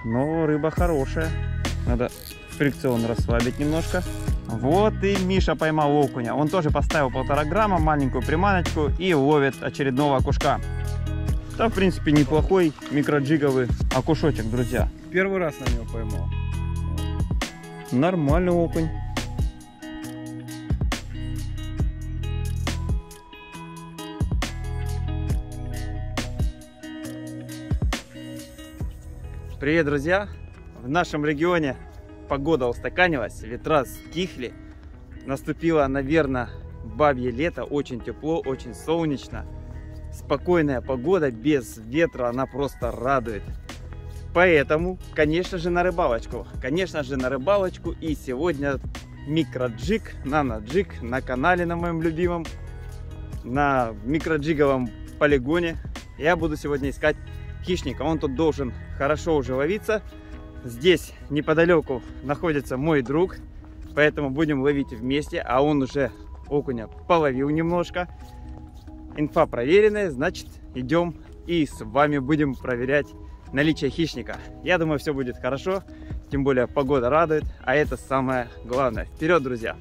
но рыба хорошая. Надо фрикцион расслабить немножко. Вот и Миша поймал окуня. Он тоже поставил 1,5 грамма, маленькую приманочку и ловит очередного окушка. Да, в принципе, неплохой микроджиговый окушочек, друзья. Первый раз на него поймал. Нормальный окунь. Привет, друзья! В нашем регионе погода устаканилась, ветра стихли. Наступило, наверное, бабье лето. Очень тепло, очень солнечно. Спокойная погода, без ветра, она просто радует. Поэтому, конечно же, на рыбалочку. Конечно же, на рыбалочку. И сегодня микроджиг, наноджиг на канале, на моем любимом, на микроджиговом полигоне. Я буду сегодня искать хищника. Он тут должен хорошо уже ловиться. Здесь неподалеку находится мой друг, поэтому будем ловить вместе. А он уже окуня половил немножко. Инфа проверенная, значит, идем и с вами будем проверять наличие хищника. Я думаю, все будет хорошо, тем более погода радует, а это самое главное. Вперед, друзья!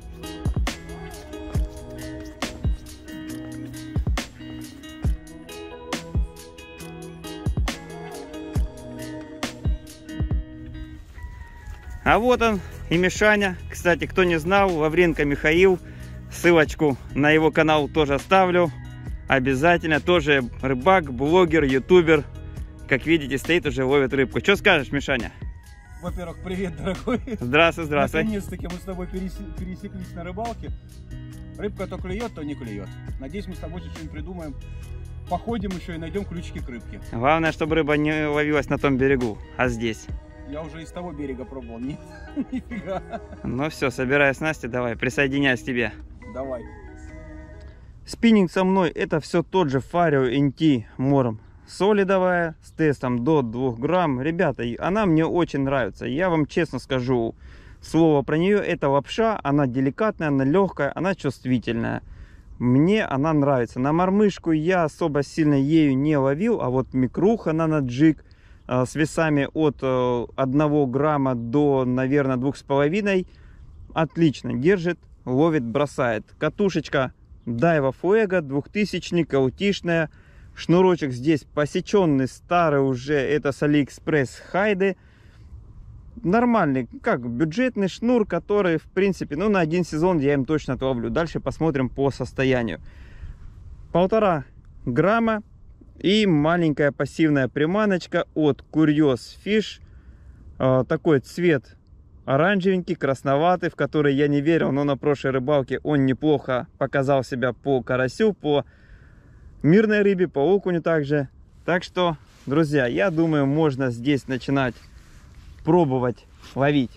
А вот он и Мишаня. Кстати, кто не знал, Лавренко Михаил. Ссылочку на его канал тоже оставлю. Обязательно. Тоже рыбак, блогер, ютубер. Как видите, стоит уже, ловит рыбку. Что скажешь, Мишаня? Во-первых, привет, дорогой. Здравствуй, здравствуй. Наконец-таки мы с тобой пересеклись на рыбалке. Рыбка то клюет, то не клюет. Надеюсь, мы с тобой что-нибудь придумаем. Походим еще и найдем ключики к рыбке. Главное, чтобы рыба не ловилась на том берегу, а здесь. Я уже из того берега пробовал. Нет, нифига. Ну все, собирай снасти, давай, присоединяюсь к тебе. Давай. Спиннинг со мной это все тот же Fario NT Мором. Солидовая, с тестом до 2 грамм. Ребята, она мне очень нравится. Я вам честно скажу, слово про нее, это лапша. Она деликатная, она легкая, она чувствительная. Мне она нравится. На мормышку я особо сильно ею не ловил, а вот микруха наноджиг с весами от 1 грамма до, наверное, 2,5 отлично держит, ловит, бросает. Катушечка Daiwa Fuego 2000, аутишная. Шнурочек здесь посеченный, старый уже, это с AliExpress Хайде. Нормальный, как бюджетный шнур, который, в принципе, ну, на 1 сезон я им точно отловлю. Дальше посмотрим по состоянию. 1,5 грамма. И маленькая пассивная приманочка от Curious Fish. Такой цвет оранжевенький, красноватый, в который я не верил, но на прошлой рыбалке он неплохо показал себя по карасю, по мирной рыбе, по окуню также. Так что, друзья, я думаю, можно здесь начинать пробовать ловить.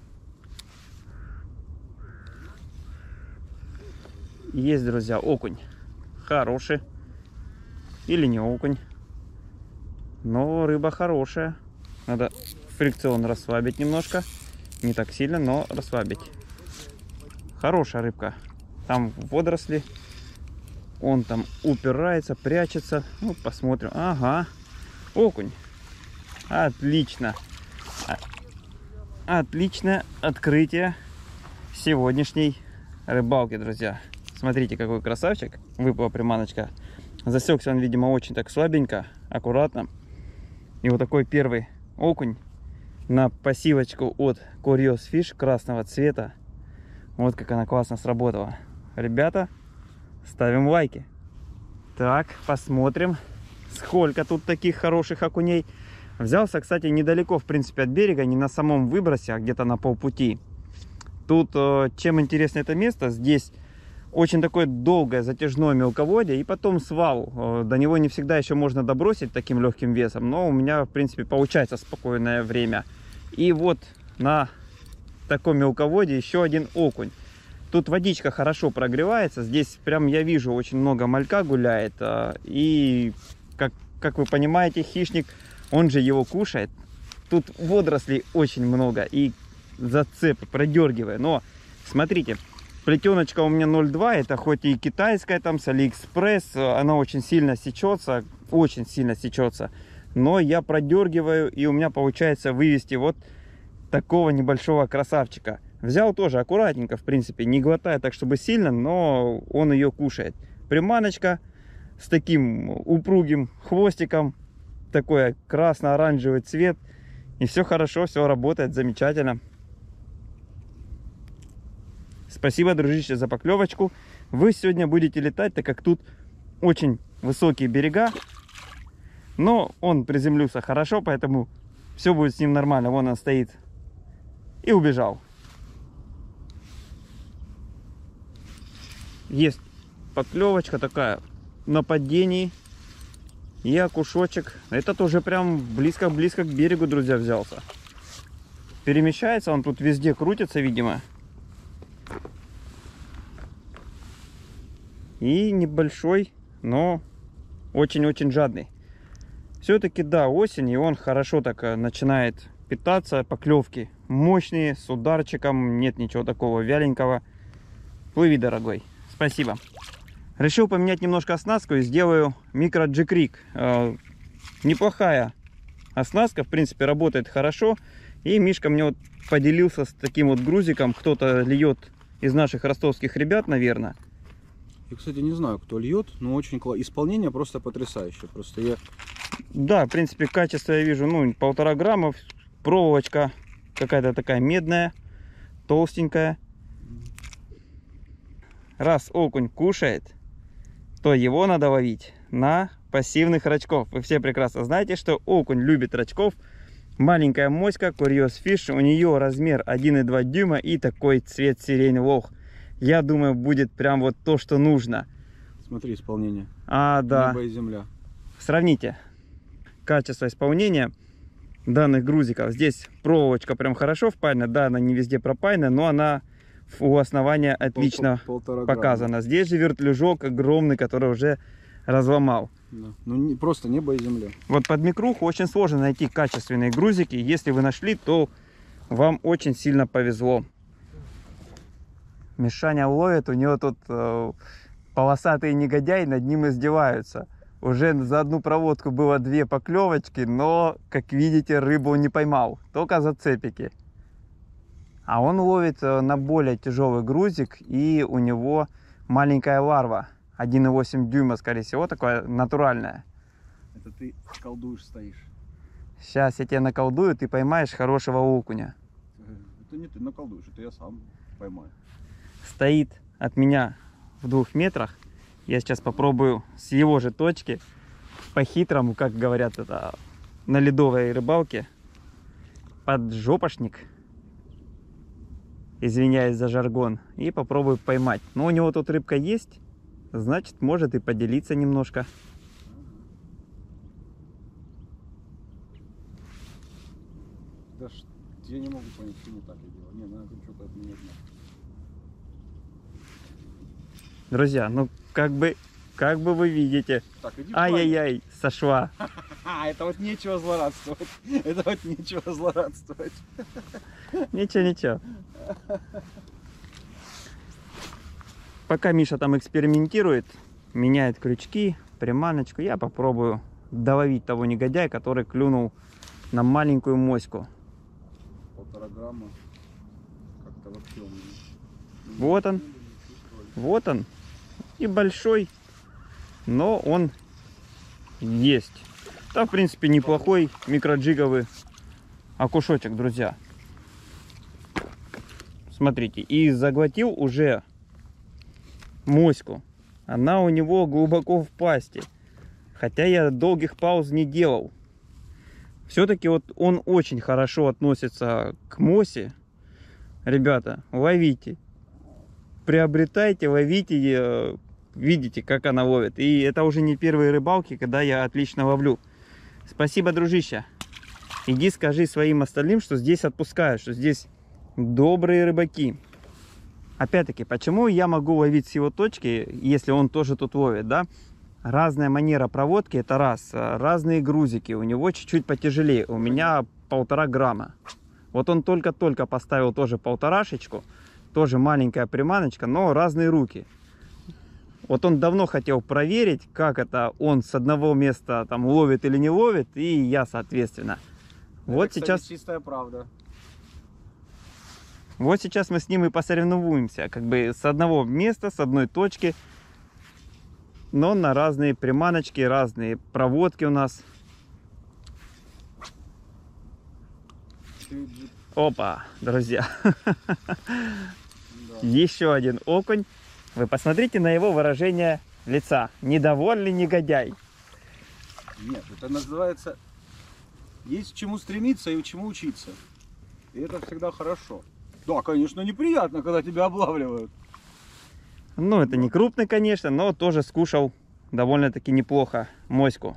Есть, друзья, окунь хороший. Или не окунь. Но рыба хорошая. Надо фрикцион расслабить немножко. Не так сильно, но расслабить. Хорошая рыбка. Там водоросли. Он там упирается, прячется. Ну, посмотрим. Ага. Окунь. Отлично. Отличное открытие сегодняшней рыбалки, друзья. Смотрите, какой красавчик. Выпала приманочка. Засекся он, видимо, очень так слабенько, аккуратно. И вот такой первый окунь на пассивочку от Curious Fish красного цвета. Вот как она классно сработала. Ребята, ставим лайки. Так, посмотрим, сколько тут таких хороших окуней. Взялся, кстати, недалеко, в принципе, от берега, не на самом выбросе, а где-то на полпути. Тут, чем интересно это место, здесь очень такое долгое затяжное мелководье и потом свал. До него не всегда еще можно добросить таким легким весом, но у меня, в принципе, получается спокойное время. И вот на таком мелководье еще один окунь. Тут водичка хорошо прогревается, здесь прям я вижу очень много малька гуляет. И, как вы понимаете, хищник, он же его кушает. Тут водорослей очень много и зацепы продергивая. Но смотрите, плетеночка у меня 0,2, это хоть и китайская, там с AliExpress, она очень сильно сечется, но я продергиваю, и у меня получается вывести вот такого небольшого красавчика. Взял тоже аккуратненько, в принципе, не глотая так, чтобы сильно, но он ее кушает. Приманочка с таким упругим хвостиком, такой красно-оранжевый цвет, и все хорошо, все работает замечательно. Спасибо, дружище, за поклевочку. Вы сегодня будете летать, так как тут очень высокие берега, но он приземлился хорошо, поэтому все будет с ним нормально. Вон он стоит и убежал. Есть поклевочка такая на падении. И окушочек. Этот уже прям близко-близко к берегу, друзья, взялся. Перемещается, он тут везде крутится, видимо. И небольшой, но очень-очень жадный. Все-таки, да, осень, и он хорошо так начинает питаться. Поклевки мощные, с ударчиком. Нет ничего такого вяленького. Плыви, дорогой. Спасибо. Решил поменять немножко оснастку и сделаю микро джекрик. Неплохая оснастка, в принципе, работает хорошо. И Мишка мне вот поделился с таким вот грузиком. Кто-то льет из наших ростовских ребят, наверное. Я, кстати, не знаю, кто льет, но очень исполнение просто потрясающее. Просто я... Да, в принципе, качество я вижу, ну, 1,5 грамма. Проволочка какая-то такая медная, толстенькая. Раз окунь кушает, то его надо ловить на пассивных рачков. Вы все прекрасно знаете, что окунь любит рачков. Маленькая моська, Curious Fish, у нее размер 1,2 дюйма и такой цвет сирень лох. Я думаю, будет прям вот то, что нужно. Смотри, исполнение. Да. Небо и земля. Сравните качество исполнения данных грузиков. Здесь проволочка прям хорошо впаяна. Да, она не везде пропаяна, но она у основания отлично показана. Здесь же вертлюжок огромный, который уже разломал. Да. Ну, просто небо и земля. Вот под микруху очень сложно найти качественные грузики. Если вы нашли, то вам очень сильно повезло. Мишаня ловит, у него тут полосатый негодяй, над ним издеваются. Уже за одну проводку было 2 поклевочки, но, как видите, рыбу он не поймал, только зацепики. А он ловит на более тяжелый грузик, и у него маленькая ларва, 1,8 дюйма, скорее всего, такая натуральная. Это ты колдуешь, стоишь. Сейчас я тебя наколдую, ты поймаешь хорошего окуня. Это не ты наколдуешь, это я сам поймаю. Стоит от меня в 2 метрах. Я сейчас попробую с его же точки, по-хитрому, как говорят это на ледовой рыбалке, поджопошник, извиняюсь за жаргон, и попробую поймать. Но у него тут рыбка есть, значит, может и поделиться немножко. Да я не могу понять, что не так я делаю. Не, надо что-то от меня знать. Друзья, ну как бы вы видите. Ай-яй-яй, сошла. Это вот нечего злорадствовать. Это вот нечего злорадствовать. Ничего. Пока Миша там экспериментирует, меняет крючки, приманочку, я попробую доловить того негодяя, который клюнул на маленькую моську. 1,5 грамма. Как-то вообще он... Вот он. И большой, но он есть. Да, в принципе, неплохой микроджиговый окушочек, друзья. Смотрите, и заглотил уже моську. Она у него глубоко в пасти. Хотя я долгих пауз не делал. Все-таки вот он очень хорошо относится к мосе. Ребята, ловите. Приобретайте, ловите. Видите, как она ловит. И это уже не первые рыбалки, когда я отлично ловлю. Спасибо, дружище. Иди скажи своим остальным, что здесь отпускают, что здесь добрые рыбаки. Опять-таки, почему я могу ловить с его точки, если он тоже тут ловит, да? Разная манера проводки, это раз. Разные грузики, у него чуть-чуть потяжелее. У меня 1,5 грамма. Вот он только-только поставил тоже 1,5-шечку. Тоже маленькая приманочка, но разные руки. Вот он давно хотел проверить, как это он с одного места там ловит или не ловит, и я соответственно. Это, Вот кстати, сейчас, чистая правда. вот сейчас мы с ним и посоревнуемся, как бы с одного места, с одной точки, но на разные приманочки, разные проводки у нас. Опа, друзья, Да. еще один окунь. Вы посмотрите на его выражение лица. Недовольный негодяй. Нет, это называется, есть к чему стремиться и чему учиться. И это всегда хорошо. Да, конечно, неприятно, когда тебя облавливают. Ну, это не крупный, конечно, но тоже скушал довольно-таки неплохо моську.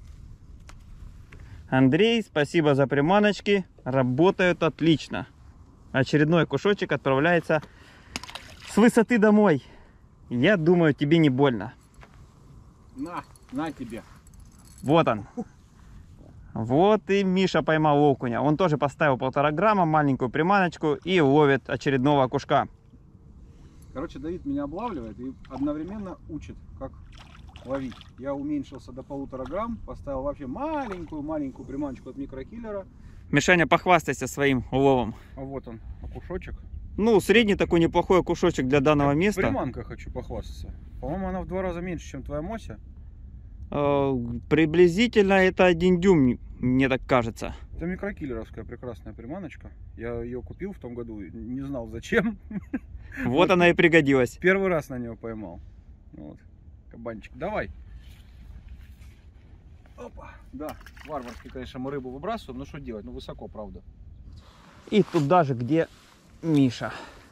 Андрей, спасибо за приманочки. Работают отлично. Очередной кушочек отправляется с высоты домой. Я думаю, тебе не больно. На тебе. Вот он. Вот и Миша поймал окуня. Он тоже поставил 1,5 грамма, маленькую приманочку и ловит очередного окушка. Короче, Давид меня облавливает и одновременно учит, как ловить. Я уменьшился до 1,5 грамм, поставил вообще маленькую приманочку от микрокиллера. Мишаня, похвастайся своим уловом. А вот он, окушочек. Ну, средний такой неплохой окушочек для данного места. Приманка хочу похвастаться. По-моему, она в 2 раза меньше, чем твоя Мося. Приблизительно это 1 дюйм, мне так кажется. Это микрокиллеровская прекрасная приманочка. Я ее купил в том году, не знал зачем. Вот она и пригодилась. Первый раз на нее поймал. Вот. Кабанчик, давай. Опа. Да, варварски, конечно, мы рыбу выбрасываем, но что делать? Ну, высоко, правда. И туда же, где Миша.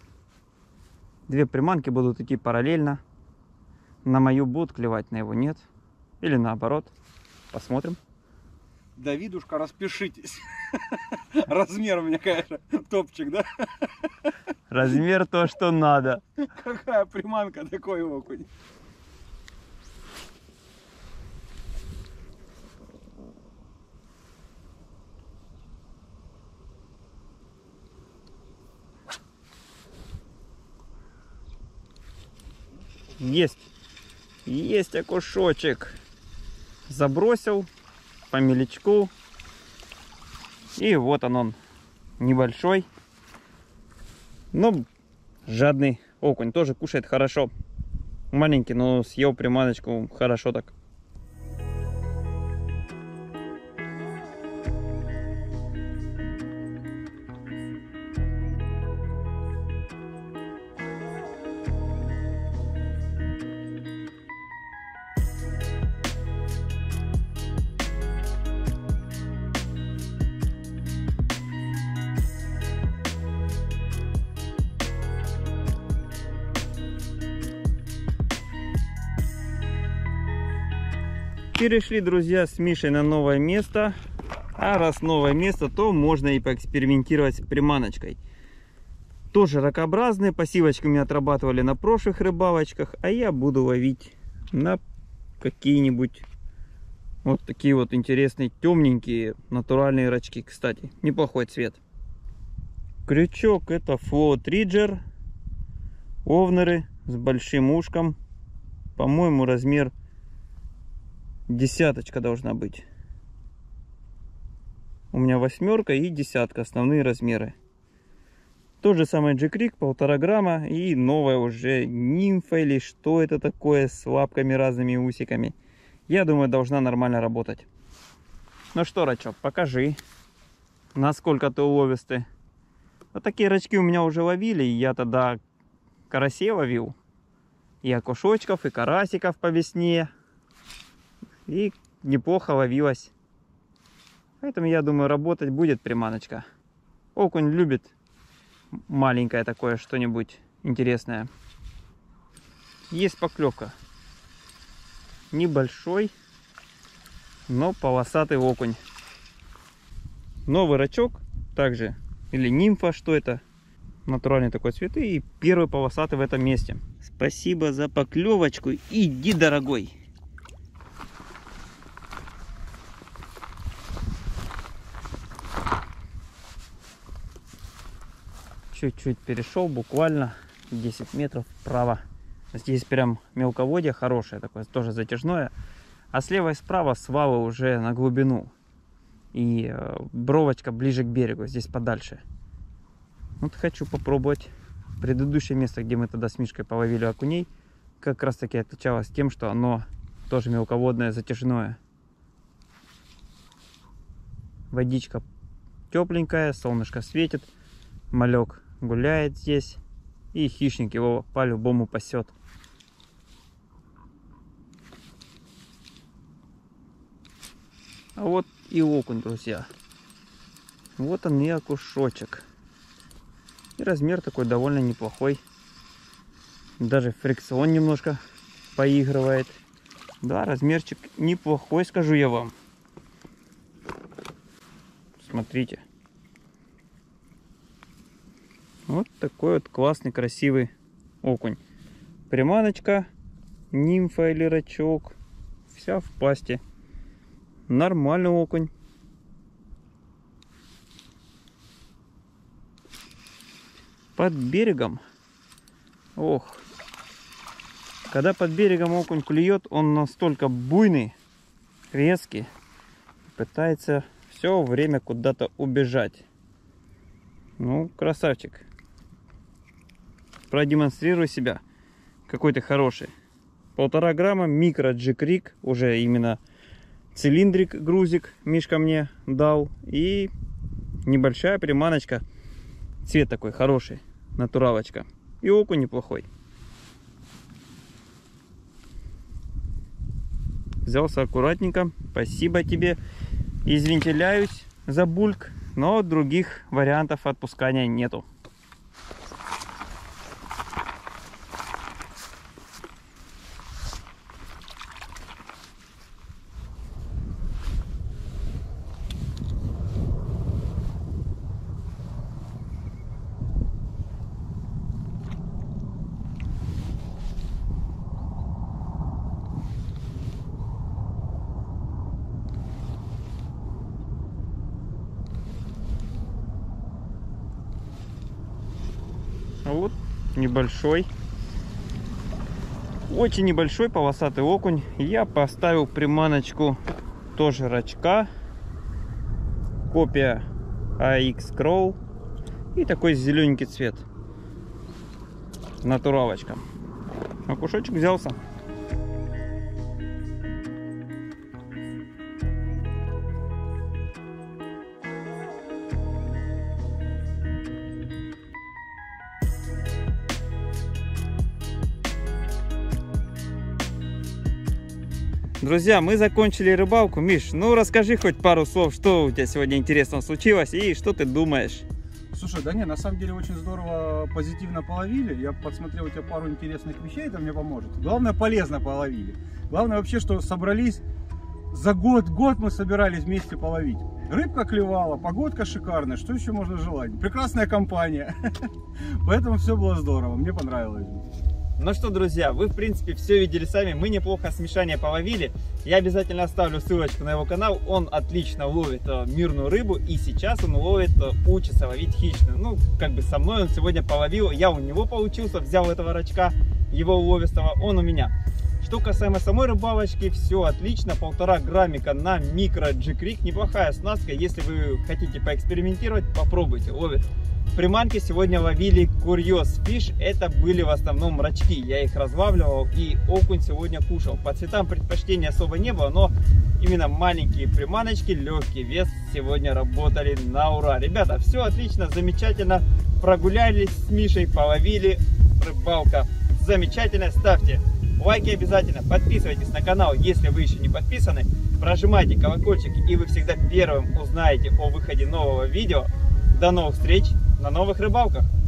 2 приманки будут идти параллельно. На мою будут клевать, на его нет. Или наоборот. Посмотрим. Давидушка, распишитесь. Размер у меня, конечно, топчик, да? Размер то, что надо. Какая приманка, такой окунь. Есть. Есть окушочек. Забросил по мелечку. И вот он небольшой. Но жадный окунь. Тоже кушает хорошо. Маленький, но съел приманочку хорошо так. Перешли, друзья, с Мишей на новое место. А раз новое место, то можно и поэкспериментировать с приманочкой. Тоже ракообразные. Пассивочки у меня отрабатывали на прошлых рыбалочках. А я буду ловить на какие-нибудь вот такие вот интересные темненькие натуральные рачки. Кстати, неплохой цвет. Крючок это Float Ridger. Овнеры с большим ушком. По-моему, размер 10 должна быть. У меня 8 и 10 основные размеры. То же самое G-Creek 1,5 грамма и новая уже нимфа или что это такое с лапками разными и усиками. Я думаю, должна нормально работать. Ну что, рачок, покажи, насколько ты уловистый. Вот такие рачки у меня уже ловили. Я тогда карасей ловил. И окушочков, и карасиков по весне. И неплохо ловилась. Поэтому я думаю, работать будет приманочка. Окунь любит маленькое такое что-нибудь интересное. Есть поклевка. Небольшой, но полосатый окунь. Новый рачок также. Или нимфа, что это? Натуральный такой цвет. И первый полосатый в этом месте. Спасибо за поклевочку. Иди, дорогой. Чуть-чуть перешел, буквально 10 метров вправо. Здесь прям мелководье хорошее такое, тоже затяжное. А слева и справа свалы уже на глубину. И бровочка ближе к берегу, здесь подальше. Вот хочу попробовать. Предыдущее место, где мы тогда с Мишкой половили окуней, как раз таки отличалось тем, что оно тоже мелководное, затяжное. Водичка тепленькая, солнышко светит, малек гуляет здесь, и хищник его по-любому пасет. А вот и окунь, друзья. Вот он и окушочек. И размер такой довольно неплохой. Даже фрикцион немножко поигрывает. Да, размерчик неплохой, скажу я вам. Смотрите. Вот такой вот классный, красивый окунь. Приманочка, нимфа или рачок. Вся в пасти. Нормальный окунь. Под берегом. Ох. Когда под берегом окунь клюет, он настолько буйный, резкий. Пытается все время куда-то убежать. Ну, красавчик. Продемонстрируй себя. Какой ты хороший. 1,5 грамма микро джикрик. Уже именно цилиндрик, грузик Мишка мне дал. И небольшая приманочка. Цвет такой хороший. Натуралочка. И окунь неплохой. Взялся аккуратненько. Спасибо тебе. Извинтиляюсь за бульк. Но других вариантов отпускания нету. Вот небольшой, очень небольшой полосатый окунь. Я поставил приманочку тоже рачка, копия AX Crow, и такой зелененький цвет, натуралочка. Окушочек взялся. Друзья, мы закончили рыбалку. Миш, ну расскажи хоть пару слов, что у тебя сегодня интересного случилось и что ты думаешь? Слушай, да не, на самом деле очень здорово, позитивно половили. Я подсмотрел у тебя пару интересных вещей, это мне поможет. Главное, полезно половили. Главное вообще, что собрались, за год мы собирались вместе половить. Рыбка клевала, погодка шикарная, что еще можно желать? Прекрасная компания. Поэтому все было здорово, мне понравилось. Ну что, друзья, вы в принципе все видели сами, мы неплохо с Мишаней половили. Я обязательно оставлю ссылочку на его канал, он отлично ловит мирную рыбу, и сейчас он ловит, учится ловить хищную. Ну, как бы со мной он сегодня половил, я у него поучился, взял этого рачка, его уловистого, он у меня. Что касаемо самой рыбалочки, все отлично, 1,5 граммика на микро джикрик, неплохая снастка, если вы хотите поэкспериментировать, попробуйте, ловит. Приманки сегодня ловили Curious Fish, это были в основном рачки, я их разлавливал, и окунь сегодня кушал. По цветам предпочтения особо не было, но именно маленькие приманочки, легкий вес сегодня работали на ура. Ребята, все отлично, замечательно, прогулялись с Мишей, половили, рыбалка замечательная. Ставьте лайки обязательно, подписывайтесь на канал, если вы еще не подписаны, прожимайте колокольчик, и вы всегда первым узнаете о выходе нового видео. До новых встреч на новых рыбалках!